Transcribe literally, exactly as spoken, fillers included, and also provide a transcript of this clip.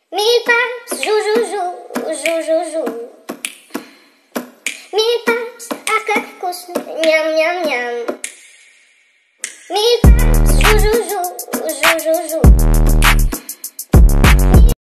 Mille paps, jou, jou, jou, jou, jou, jou. Mille paps, acacos, nham, nham, nham. Mille paps, jou, jou, jou.